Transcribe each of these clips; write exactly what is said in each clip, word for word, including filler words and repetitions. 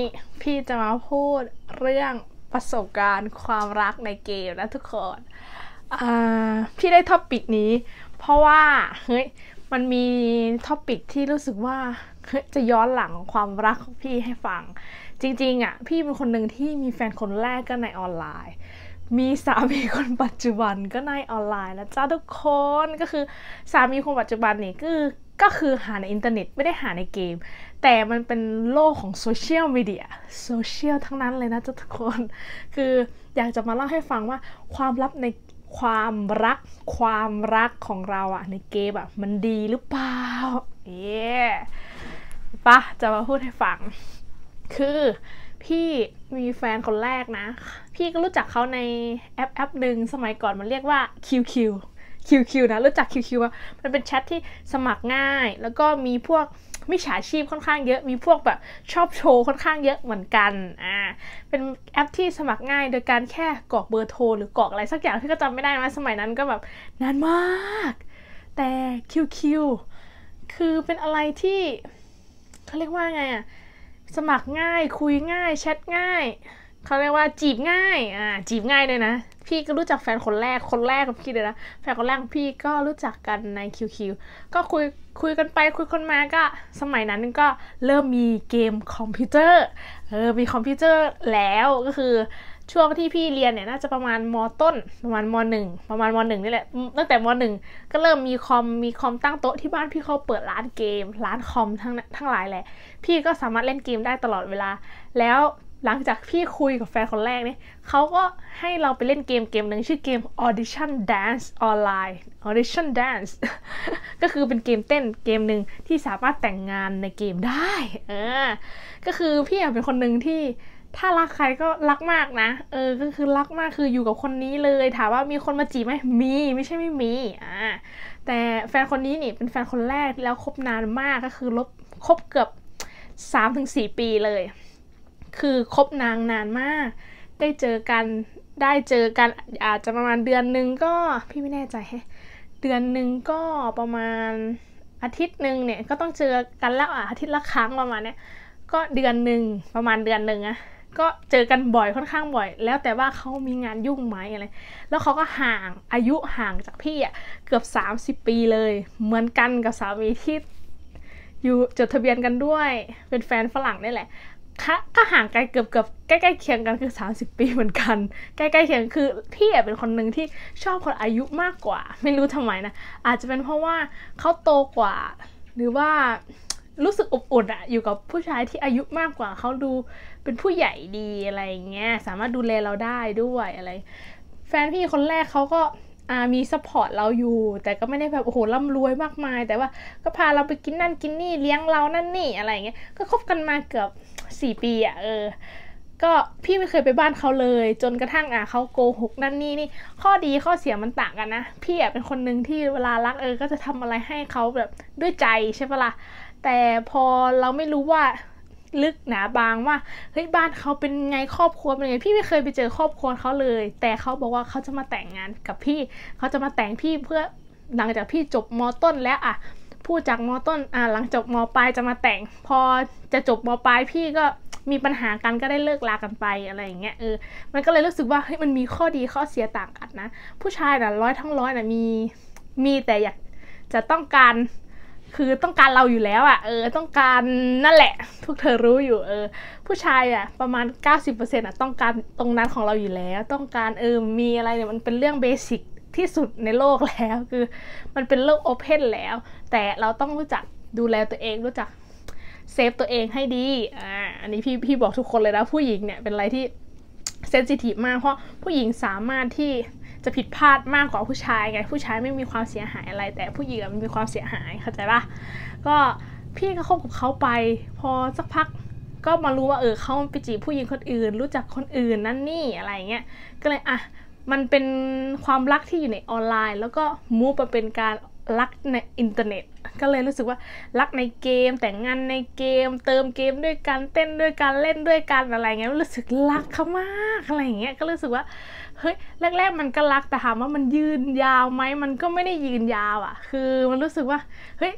พี่จะมาพูดเรื่องประสบการณ์ความรักในเกมนะทุกคนพี่ได้ท็อปิกนี้เพราะว่าเฮ้ยมันมีท็อปิกที่รู้สึกว่าเฮ้ยจะย้อนหลังความรักของพี่ให้ฟังจริงๆอ่ะพี่เป็นคนหนึ่งที่มีแฟนคนแรกก็ในออนไลน์มีสามีคนปัจจุบันก็ในออนไลน์นะจ้าทุกคนก็คือสามีคนปัจจุบันนี่คือก็คือหาในอินเทอร์เน็ตไม่ได้หาในเกมแต่มันเป็นโลกของโซเชียลมีเดียโซเชียลทั้งนั้นเลยนะจ้าทุกคนคืออยากจะมาเล่าให้ฟังว่าความลับในความรักความรักของเราอะในเกมอะมันดีหรือเปล่าเย้ปะจะมาพูดให้ฟังคือพี่มีแฟนคนแรกนะพี่ก็รู้จักเขาในแอปแอปหนึ่งสมัยก่อนมันเรียกว่า คิว คิว คิว คิว นะรู้จัก คิว คิว อ่ะมันเป็นแชทที่สมัครง่ายแล้วก็มีพวกมิจฉาชีพค่อนข้างเยอะมีพวกแบบชอบโชว์ค่อนข้างเยอะเหมือนกันอ่าเป็นแอปที่สมัครง่ายโดยการแค่กรอกเบอร์โทรหรือกรอกอะไรสักอย่างที่ก็จำไม่ได้นะสมัยนั้นก็แบบนานมากแต่ คิว คิว คือเป็นอะไรที่เขาเรียกว่าไงอ่ะสมัครง่ายคุยง่ายแชทง่ายเขาเรียกว่าจีบง่ายอ่าจีบง่ายเลยนะพี่ก็รู้จักแฟนคนแรกคนแรกกับพี่เลยนะแฟนคนแรกพี่ก็รู้จักกันใน คิว คิว ก็คุยคุยกันไปคุยกันมาก็สมัยนั้นก็เริ่มมีเกมคอมพิวเตอร์เออมีคอมพิวเตอร์แล้วก็คือช่วงที่พี่เรียนเนี่ยน่าจะประมาณม.ต้นประมาณม.หนึ่งประมาณม.หนึ่งนี่แหละตั้งแต่ม.หนึ่งก็เริ่มมีคอมมีคอมตั้งโต๊ะที่บ้านพี่เขาเปิดร้านเกมร้านคอมทั้งทั้งหลายแหละพี่ก็สามารถเล่นเกมได้ตลอดเวลาแล้วหลังจากพี่คุยกับแฟนคนแรกเนี่ยเขาก็ให้เราไปเล่นเกมเกมหนึ่งชื่อเกม Audition Dance Online Audition Dance ก็คือเป็นเกมเต้นเกมหนึ่งที่สามารถแต่งงานในเกมได้เออก็คือพี่เป็นคนหนึ่งที่ถ้ารักใครก็รักมากนะเออก็คือรักมากคืออยู่กับคนนี้เลยถามว่ามีคนมาจีบไหมมีไม่ใช่ไม่มีอ่าแต่แฟนคนนี้นี่เป็นแฟนคนแรกแล้วคบนานมากก็คือลบคบเกือบ สามถึงสี่ ปีเลยคือคบนางนานมากได้เจอกันได้เจอกันอาจจะประมาณเดือนหนึ่งก็พี่ไม่แน่ใจแฮะเดือนหนึ่งก็ประมาณอาทิตย์หนึ่งเนี่ยก็ต้องเจอกันแล้วอ่ะอาทิตย์ละครั้งประมาณเนี้ยก็เดือนหนึ่งประมาณเดือนหนึ่งอะก็เจอกันบ่อยค่อนข้างบ่อยแล้วแต่ว่าเขามีงานยุ่งไหมอะไรแล้วเขาก็ห่างอายุห่างจากพี่อ่ะเกือบสามสิบปีเลยเหมือนกันกับสามีที่อยู่จดทะเบียนกันด้วยเป็นแฟนฝรั่งนี่แหละก็ห่างไกลเกือบเกือบใกล้ๆเคียงกันคือสามสิบปีเหมือนกันใกล้ๆเคียงคือพี่เป็นคนหนึ่งที่ชอบคนอายุมากกว่าไม่รู้ทำไมนะอาจจะเป็นเพราะว่าเขาโตกว่าหรือว่ารู้สึกอบอุ่นอะอยู่กับผู้ชายที่อายุมากกว่าเขาดูเป็นผู้ใหญ่ดีอะไรเงี้ยสามารถดูแลเราได้ด้วยอะไรแฟนพี่คนแรกเขาก็มีซัพพอร์ตเราอยู่แต่ก็ไม่ได้แบบโอ้โหร่ำรวยมากมายแต่ว่าก็พาเราไปกินนั่นกินนี่เลี้ยงเรานั่นนี่อะไรเงี้ยก็คบกันมาเกือบสี่ปีอ่ะเออก็พี่ไม่เคยไปบ้านเขาเลยจนกระทั่งอ่ะเขาโกหกนั่นนี่นี่ข้อดีข้อเสียมันต่างกันนะพี่อ่ะเป็นคนหนึ่งที่เวลารักเออก็จะทำอะไรให้เขาแบบด้วยใจใช่ปะล่ะแต่พอเราไม่รู้ว่าลึกหนาบางว่าเฮ้ยบ้านเขาเป็นไงครอบครัวเป็นไงพี่ไม่เคยไปเจอครอบครัวเขาเลยแต่เขาบอกว่าเขาจะมาแต่งงานกับพี่เขาจะมาแต่งพี่เพื่อหลังจากพี่จบม.ต้นแล้วอ่ะพูดจากม.ต้นอ่ะหลังจบม.ปลายจะมาแต่งพอจะจบม.ปลายพี่ก็มีปัญหากันก็ได้เลิกลากันไปอะไรอย่างเงี้ยเออมันก็เลยรู้สึกว่าเฮ้ยมันมีข้อดีข้อเสียต่างกันนะผู้ชายน่ะร้อยทั้งร้อยน่ะมีมีแต่อยากจะต้องการคือต้องการเราอยู่แล้วอ่ะเออต้องการนั่นแหละพวกเธอรู้อยู่เออผู้ชายอ่ะประมาณ เก้าสิบเปอร์เซ็นต์ อ่ะต้องการตรงนั้นของเราอยู่แล้วต้องการเออมีอะไรเนี่ยมันเป็นเรื่องเบสิกที่สุดในโลกแล้วคือมันเป็นโลกโอเพนแล้วแต่เราต้องรู้จักดูแลตัวเองรู้จักเซฟตัวเองให้ดีอ่าอันนี้พี่พี่บอกทุกคนเลยนะผู้หญิงเนี่ยเป็นอะไรที่เซนซิทีฟมากเพราะผู้หญิงสามารถที่จะผิดพลาดมากกว่าผู้ชายไงผู้ชายไม่มีความเสียหายอะไรแต่ผู้หญิงมันมีความเสียหายเข้าใจปะก็พี่ก็คบกับเขาไปพอสักพักก็มารู้ว่าเออเขาไปจีบผู้หญิงคนอื่นรู้จักคนอื่นนั่นนี่อะไรเงี้ยก็เลยอ่ะมันเป็นความรักที่อยู่ในออนไลน์แล้วก็มูฟไปเป็นการรักในอินเทอร์เน็ตก็เลยรู้สึกว่ารักในเกมแต่งงานในเกมเติมเกมด้วยกันเต้นด้วยกันเล่นด้วยกันอะไรเงี้ยรู้สึกรักเขามากอะไรเงี้ยก็รู้สึกว่าเฮ้ยแรกๆมันก็รักแต่ถามว่ามันยืนยาวไหมมันก็ไม่ได้ยืนยาวอ่ะคือมันรู้สึกว่าเฮ้ย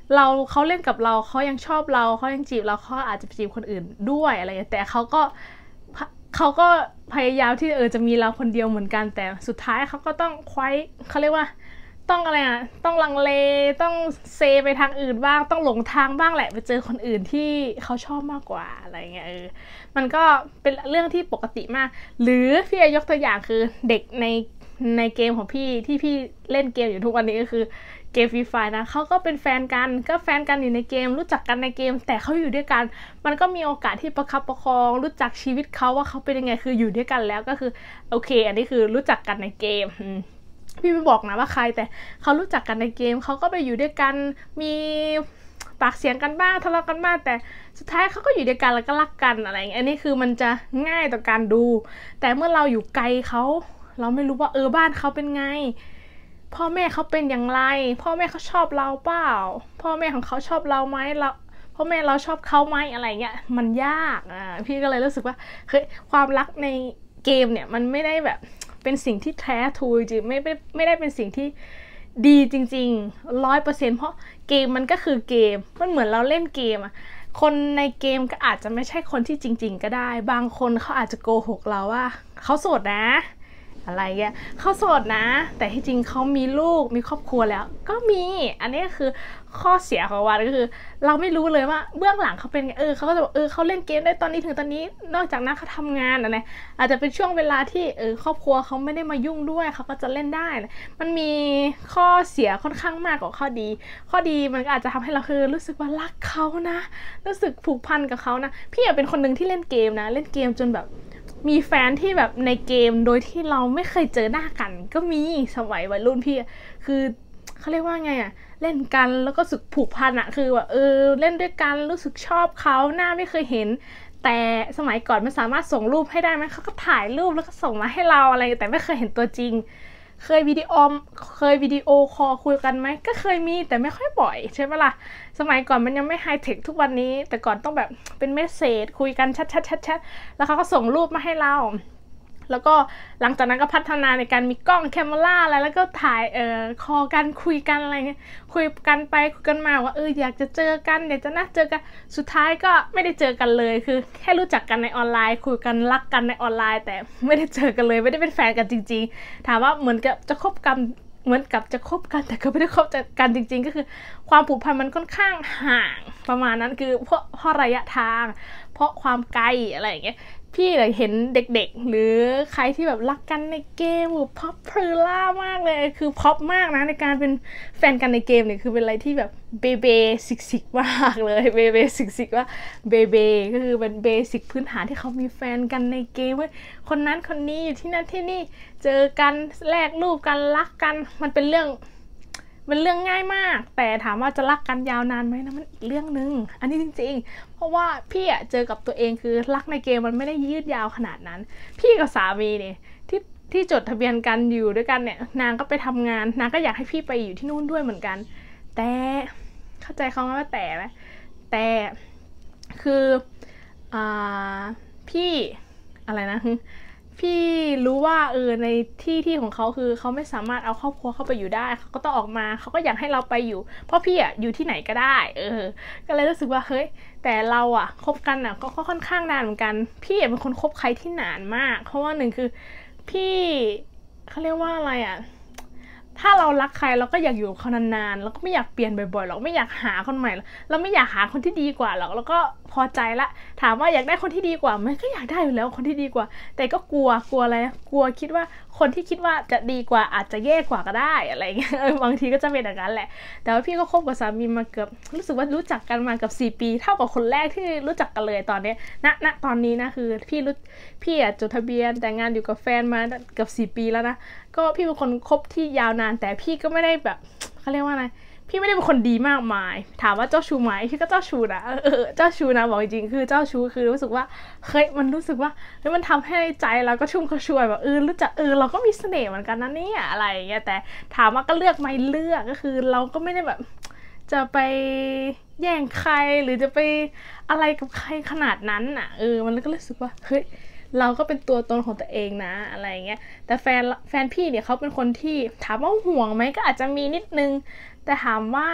เราเขาเล่นกับเราเขายังชอบเราเขายังจีบเราเขาอาจจะไปจีบคนอื่นด้วยอะไรแต่เขาก็เขาก็พยายามที่เออจะมีเราคนเดียวเหมือนกันแต่สุดท้ายเขาก็ต้องคว้าเขาเรียกว่าต้องอะไรอ่ะต้องลังเลต้องเซไปทางอื่นบ้างต้องหลงทางบ้างแหละไปเจอคนอื่นที่เขาชอบมากกว่าอะไรเงี้ยเออมันก็เป็นเรื่องที่ปกติมากหรือพี่ยกตัวอย่างคือเด็กในในเกมของพี่ที่พี่เล่นเกมอยู่ทุกวันนี้ก็คือเกมฟรีไฟนะเขาก็เป็นแฟนกันก็แฟนกันอยู่ในเกมรู้จักกันในเกมแต่เขาอยู่ด้วยกันมันก็มีโอกาสที่ประคับประคองรู้จักชีวิตเขาว่าเขาเป็นยังไงคืออยู่ด้วยกันแล้วก็คือโอเคอันนี้คือรู้จักกันในเกมพี่ไม่บอกนะว่าใครแต่เขารู้จักกันในเกมเขาก็ไปอยู่ด้วยกันมีปากเสียงกันบ้างทะเลาะกันบ้างแต่สุดท้ายเขาก็อยู่ด้วยกันแล้วก็รักกันอะไรอย่างเงี้ยอันนี้คือมันจะง่ายต่อการดูแต่เมื่อเราอยู่ไกลเขาเราไม่รู้ว่าเออบ้านเขาเป็นไงพ่อแม่เขาเป็นอย่างไรพ่อแม่เขาชอบเราเปล่าพ่อแม่ของเขาชอบเราไหมเราพ่อแม่เราชอบเขาไหมอะไรเงี้ยมันยากอ่ะพี่ก็เลยรู้สึกว่าเฮ้ยความรักในเกมเนี่ยมันไม่ได้แบบเป็นสิ่งที่แท้ทูจริงไม่ไม่ไม่ได้เป็นสิ่งที่ดีจริงๆร้อยเปอร์เซ็นต์เพราะเกมมันก็คือเกมมันเหมือนเราเล่นเกมอะคนในเกมก็อาจจะไม่ใช่คนที่จริงๆก็ได้บางคนเขาอาจจะโกหกเราว่าเขาโสดนะอะไรเงี้ยเขาโสดนะแต่ที่จริงเขามีลูกมีครอบครัวแล้วก็มีอันนี้คือข้อเสียของวันก็คือเราไม่รู้เลยว่าเบื้องหลังเขาเป็นไงเออเขาก็จะบอกเออเขาเล่นเกมได้ตอนนี้ถึงตอนนี้นอกจากนั้นเขาทำงานอะไรอาจจะเป็นช่วงเวลาที่เออครอบครัวเขาไม่ได้มายุ่งด้วยเขาก็จะเล่นได้มันมีข้อเสียค่อนข้างมากกว่าข้อดีข้อดีมันก็อาจจะทำให้เราคือรู้สึกว่ารักเขานะรู้สึกผูกพันกับเขานะพี่อยากเป็นคนหนึ่งที่เล่นเกมนะเล่นเกมจนแบบมีแฟนที่แบบในเกมโดยที่เราไม่เคยเจอหน้ากันก็มีสมัยวัยรุ่นพี่คือเขาเรียกว่าไงอะเล่นกันแล้วก็สึกผูกพันอะคือแบบเออเล่นด้วยกันรู้สึกชอบเขาหน้าไม่เคยเห็นแต่สมัยก่อนมันสามารถส่งรูปให้ได้ไหมเขาก็ถ่ายรูปแล้วก็ส่งมาให้เราอะไรแต่ไม่เคยเห็นตัวจริงเคยวิดีโอเคยวิดีโอคอลคุยกันไหมก็เคยมีแต่ไม่ค่อยบ่อยใช่ไหมล่ะสมัยก่อนมันยังไม่ไฮเทคทุกวันนี้แต่ก่อนต้องแบบเป็นเมสเซจคุยกันแชทๆๆๆแล้วเขาก็ส่งรูปมาให้เราแล้วก็หลังจากนั้นก็พัฒนาในการมีกล้องแคมเมราอะไรแล้วก็ถ่ายเอ่อคอกันคุยกันอะไรเงี้ยคุยกันไปคุยกันมาว่าเอออยากจะเจอกันอยากจะนัดเจอกันสุดท้ายก็ไม่ได้เจอกันเลยคือแค่รู้จักกันในออนไลน์คุยกันรักกันในออนไลน์แต่ไม่ได้เจอกันเลยไม่ได้เป็นแฟนกันจริงๆถามว่าเหมือนกับจะคบกันเหมือนกับจะคบกันแต่ก็ไม่ได้คบกันจริงๆก็คือความผูกพันมันค่อนข้างห่างประมาณนั้นคือเพราะเพราะระยะทางเพราะความไกลอะไรอย่างเงี้ยพี่เลยเห็นเด็กๆหรือใครที่แบบรักกันในเกมหรือพ็อปพูล่ามากเลยคือพ็อปมากนะในการเป็นแฟนกันในเกมเนี่ยคือเป็นอะไรที่แบบเบเบสิกสิกมากเลยเบเบสิกสิกว่าเบเบก็คือเป็นเบสิกพื้นฐานที่เขามีแฟนกันในเกมว่าคนนั้นคนนี้อยู่ที่นั่นที่นี่เจอกันแลกรูปกันรักกันมันเป็นเรื่องมันเรื่องง่ายมากแต่ถามว่าจะรักกันยาวนานไหมนะมันอีกเรื่องนึงอันนี้จริงๆเพราะว่าพี่อะเจอกับตัวเองคือรักในเกมมันไม่ได้ยืดยาวขนาดนั้นพี่กับสามีเนี่ยที่ที่จดทะเบียนกันอยู่ด้วยกันเนี่ยนางก็ไปทำงานนางก็อยากให้พี่ไปอยู่ที่นู่นด้วยเหมือนกันแต่เข้าใจเขาไหมว่าแต่ไหมแต่คืออ่าพี่อะไรนะพี่รู้ว่าเออในที่ที่ของเขาคือเขาไม่สามารถเอาครอบครัวเข้าไปอยู่ได้เขาก็ต้องออกมาเขาก็อยากให้เราไปอยู่เพราะพี่อ่ะอยู่ที่ไหนก็ได้เออก็เลยรู้สึกว่าเฮ้ยแต่เราอ่ะคบกันอ่ะก็ค่อนข้างนานเหมือนกันพี่เป็นคนคบใครที่นานมากเพราะว่าหนึ่งคือพี่เขาเรียกว่าอะไรอ่ะถ้าเรารักใครเราก็อยากอยู่กับเขานานๆเราก็ไม่อยากเปลี่ยนบ่อยๆหรอกไม่อยากหาคนใหม่เราไม่อยากหาคนที่ดีกว่าหรอกแล้วก็พอใจละถามว่าอยากได้คนที่ดีกว่ามันก็อยากได้อยู่แล้วคนที่ดีกว่าแต่ก็กลัวกลัวอะไรกลัวคิดว่าคนที่คิดว่าจะดีกว่าอาจจะแย่กว่าก็ได้อะไรเงี้ยบางทีก็จะเป็นอย่างนั้นแหละแต่ว่าพี่ก็คบกับสามีมาเกือบรู้สึกว่ารู้จักกันมาเกือบสี่ปีเท่ากับคนแรกที่รู้จักกันเลยตอนนี้ณณตอนนี้นะคือพี่รู้พี่อ่ะจดทะเบียนแต่งงานอยู่กับแฟนมาเกือบสี่ปีแล้วนะก็พี่เป็นคนคบที่ยาวนานแต่พี่ก็ไม่ได้แบบเขาเรียกว่าอะไรพี่ไม่ได้เป็นคนดีมากมายถามว่าเจ้าชู้ไหมพี่ก็เจ้าชู้นะเออเจ้าชู้นะบอกจริงๆคือเจ้าชู้คือรู้สึกว่าเฮ้ยมันรู้สึกว่าเฮ้ยมันทำให้ใจเราก็ชุ่มกระชวยแบบเออรู้จักเออเราก็มีเสน่ห์เหมือนกันนะเนี่ยอะไรอย่างเงี้ยแต่ถามว่าก็เลือกไหมเลือกก็คือเราก็ไม่ได้แบบจะไปแย่งใครหรือจะไปอะไรกับใครขนาดนั้นอ่ะเออมันก็รู้สึกว่าเฮ้ยเราก็เป็นตัวตนของตัวเองนะอะไรเงี้ยแต่แฟนแฟนพี่เนี่ยเขาเป็นคนที่ถามว่าห่วงไหมก็อาจจะมีนิดนึงแต่ถามว่า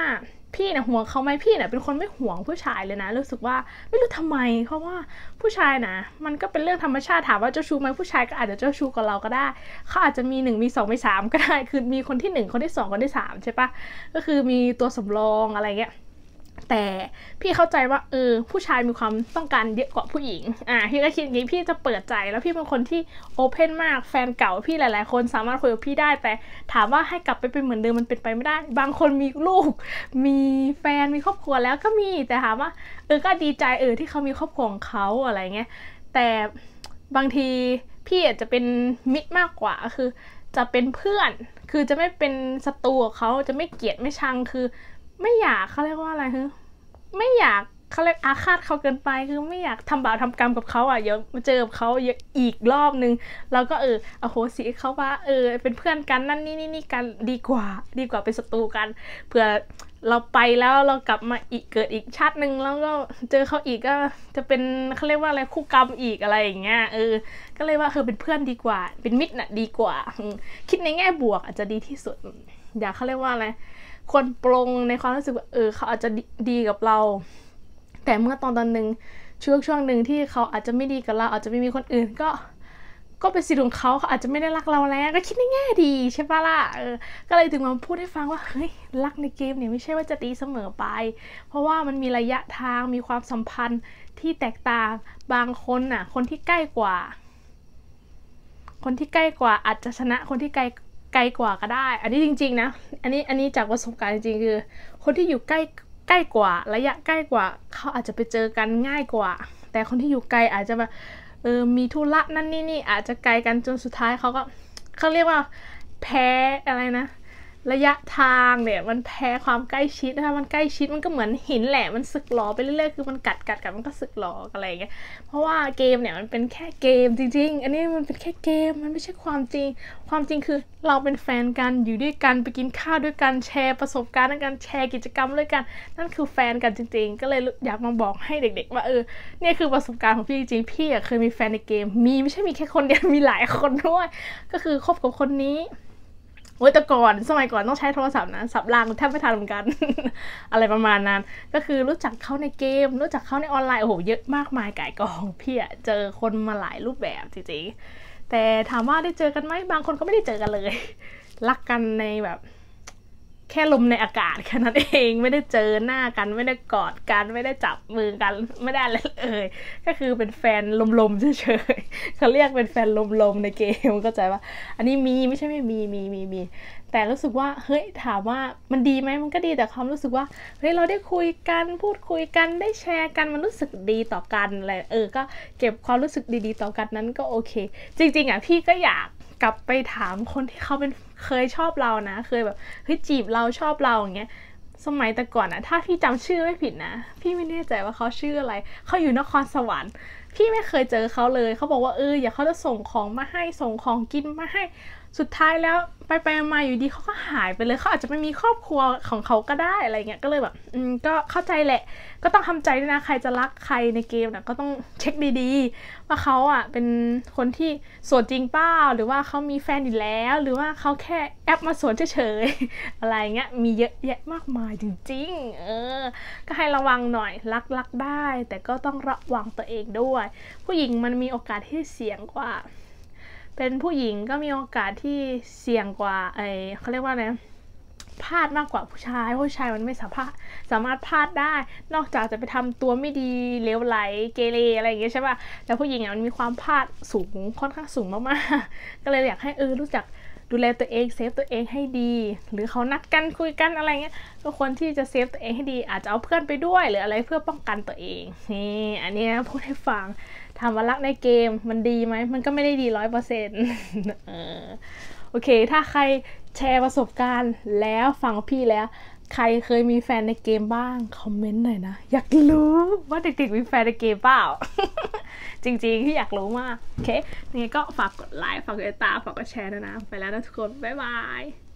พี่เนี่ยห่วงเขาไหมพี่เนี่ยเป็นคนไม่ห่วงผู้ชายเลยนะรู้สึกว่าไม่รู้ทำไมเพราะว่าผู้ชายนะมันก็เป็นเรื่องธรรมชาติถามว่าเจ้าชู้ไหมผู้ชายก็อาจจะเจ้าชู้กับเราก็ได้เขาอาจจะมีหนึ่งมีสองมีสามก็ได้คือมีคนที่หนึ่งคนที่สองคนที่สามใช่ปะก็คือมีตัวสำรองอะไรเงี้ยแต่พี่เข้าใจว่าเออผู้ชายมีความต้องการเยอะกว่าผู้หญิงอ่ะพี่ก็คิดอย่างนี้พี่จะเปิดใจแล้วพี่เป็นคนที่โอเพนมากแฟนเก่าพี่หลายๆคนสามารถคุยกับพี่ได้แต่ถามว่าให้กลับไปเป็นเหมือนเดิมมันเป็นไปไม่ได้บางคนมีลูกมีแฟนมีครอบครัวแล้วก็มีแต่ถามว่าเออก็ดีใจเออที่เขามีครอบครัวของเขาอะไรเงี้ยแต่บางทีพี่อาจจะเป็นมิตรมากกว่าคือจะเป็นเพื่อนคือจะไม่เป็นศัตรูกับเขาจะไม่เกลียดไม่ชังคือไม่อยากเขาเรียกว่าอะไรคือไม่อยากเขาเรียกอาฆาตเขาเกินไปคือไม่อยากทำบาปทำกรรมกับเขาอ่ะเดี๋ยวมาเจอกับเขาอีกรอบนึงเราก็เอออโหสิเขาว่าเออเป็นเพื่อนกันนั่นนี่นี่นี่กันดีกว่าดีกว่าเป็นศัตรูกันเผื่อเราไปแล้วเรากลับมาอีกเกิดอีกชาตินึงแล้วก็เจอเขาอีกก็จะเป็นเขาเรียกว่าอะไรคู่กรรมอีกอะไรอย่างเงี้ยเออก็เลยว่าคือเป็นเพื่อนดีกว่าเป็นมิตรน่ะดีกว่าคิดในแง่บวกอาจจะดีที่สุดอยากเขาเรียกว่าอะไรควรปลงในความรู้สึกว่าเออเขาอาจจะดีกับเราแต่เมื่อตอนตอนหนึ่งช่วงช่วงหนึ่งที่เขาอาจจะไม่ดีกับเราอาจจะไม่มีคนอื่นก็ก็เป็นสิทธิ์ของเขาเขาอาจจะไม่ได้รักเราแล้วก็คิดในแง่ดีใช่ปะล่ะเออก็เลยถึงมาพูดให้ฟังว่าเฮ้ยรักในเกมเนี่ยไม่ใช่ว่าจะดีเสมอไปเพราะว่ามันมีระยะทางมีความสัมพันธ์ที่แตกต่างบางคนน่ะคนที่ใกล้กว่าคนที่ใกล้กว่าอาจจะชนะคนที่ไกลไกลกว่าก็ได้อันนี้จริงๆนะอันนี้อันนี้จากประสบการณ์จริงๆคือคนที่อยู่ใกล้ใกล้กว่าระยะใกล้กว่าเขาอาจจะไปเจอกันง่ายกว่าแต่คนที่อยู่ไกลอาจจะแบบเออมีธุระนั่นนี่นี่อาจจะไกลกันจนสุดท้ายเขาก็เขาเรียกว่าแพ้อะไรนะระยะทางเนี่ยมันแพ้ความใกล้ชิดนะคะมันใกล้ชิดมันก็เหมือนหินแหละมันสึกหรอไปเรื่อยๆคือมันกัดกัดกันมันก็สึกหรออะไรอย่างเงี้ยเพราะว่าเกมเนี่ยมันเป็นแค่เกมจริงๆอันนี้มันเป็นแค่เกมมันไม่ใช่ความจริงความจริงคือเราเป็นแฟนกันอยู่ด้วยกันไปกินข้าวด้วยกันแชร์ประสบการณ์ด้วยกันแชร์กิจกรรมด้วยกันนั่นคือแฟนกันจริงๆก็เลยอยากมาบอกให้เด็กๆว่าเออเนี่ยคือประสบการณ์ของพี่จริงๆพี่เคยมีแฟนในเกมมีไม่ใช่มีแค่คนเดียวมีหลายคนด้วยก็คือคบกับคนนี้โอ้ยแต่ก่อนสมัยก่อนต้องใช้โทรศัพท์นะสับรางแทบไม่ทันเหมือนกัน อะไรประมาณนั้นก็คือรู้จักเขาในเกมรู้จักเขาในออนไลน์โอ้โหเยอะมากมายก่ายกองพี่อะเจอคนมาหลายรูปแบบจริงๆแต่ถามว่าได้เจอกันไหมบางคนก็ไม่ได้เจอกันเลยรักกันในแบบแค่ลมในอากาศแค่นั้นเองไม่ได้เจอหน้ากันไม่ได้กอดกันไม่ได้จับมือกันไม่ได้อะไรเลยก็คือเป็นแฟนลมๆเฉยๆเขาเรียกเป็นแฟนลมๆในเกมเข้าใจว่าอันนี้มีไม่ใช่ไม่มีมีมีมีแต่รู้สึกว่าเฮ้ยถามว่ามันดีไหมมันก็ดีแต่ความรู้สึกว่าเฮ้ยเราได้คุยกันพูดคุยกันได้แชร์กันมันรู้สึกดีต่อกันอะไรเออก็เก็บความรู้สึกดีๆต่อกันนั้นก็โอเคจริงๆอ่ะพี่ก็อยากกลับไปถามคนที่เขาเป็นเคยชอบเรานะเคยแบบเฮ้ยจีบเราชอบเราอย่างเงี้ยสมัยแต่ก่อนอะถ้าพี่จำชื่อไม่ผิดนะพี่ไม่แน่ใจว่าเขาชื่ออะไรเขาอยู่นครสวรรค์พี่ไม่เคยเจอเขาเลยเขาบอกว่าเอออย่าเขาจะส่งของมาให้ส่งของกินมาให้สุดท้ายแล้วไปไปมาอยู่ดีเขาก็หายไปเลยเขาอาจจะไม่มีครอบครัวของเขาก็ได้อะไรเงี้ยก็เลยแบบอืมก็เข้าใจแหละก็ต้องทำใจด้วยนะใครจะรักใครในเกมนะก็ต้องเช็คดีๆว่าเขาอ่ะเป็นคนที่โสดจริงเปล่าหรือว่าเขามีแฟนอยู่แล้วหรือว่าเขาแค่แอปมาสวนเฉยๆอะไรเงี้ยมีเยอะแยะมากมายจริงๆเออก็ให้ระวังหน่อยรักรักได้แต่ก็ต้องระวังตัวเองด้วยผู้หญิงมันมีโอกาสที่เสี่ยงกว่าเป็นผู้หญิงก็มีโอกาสที่เสี่ยงกว่าไอเขาเรียกว่าอะไรพลาดมากกว่าผู้ชายผู้ชายมันไม่สามารถสามารถพลาดได้นอกจากจะไปทำตัวไม่ดีเลวไหลเกเรอะไรอย่างเงี้ยใช่ป่ะแต่ผู้หญิงอ่ะมันมีความพลาดสูงค่อนข้างสูงมากๆก็เลยอยากให้เออรู้จักดูแลตัวเองเซฟตัวเองให้ดีหรือเขานัดกันคุยกันอะไรเงี้ยก็ควรที่จะเซฟตัวเองให้ดีอาจจะเอาเพื่อนไปด้วยหรืออะไรเพื่อป้องกันตัวเองนี่อันนี้พูดให้ฟังถามว่ารักในเกมมันดีไหมมันก็ไม่ได้ดีร้อยเปอร์เซ็นต์โอเคถ้าใครแชร์ประสบการณ์แล้วฟังพี่แล้วใครเคยมีแฟนในเกมบ้างคอมเมนต์หน่อยนะอยากรู้ว่าเด็กๆมีแฟนในเกมเปล่า จริงๆพี่อยากรู้มากโอเคยังไงก็ฝากกดไลค์ฝากกดติดตามฝากกดแชร์นะนะไปแล้วนะทุกคนบ๊ายบาย